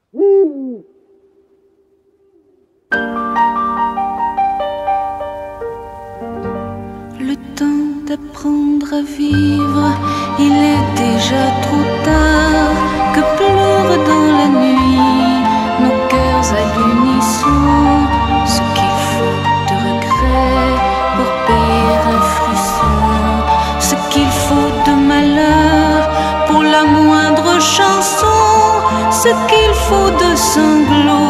Le temps d'apprendre à vivre, il est déjà trop tard. Que pleurent dans la nuit nos cœurs à l'unisson. Ce qu'il faut de regret pour payer un frisson. Ce qu'il faut de malheur pour la moindre chanson. Ce qu'il faut de sanglots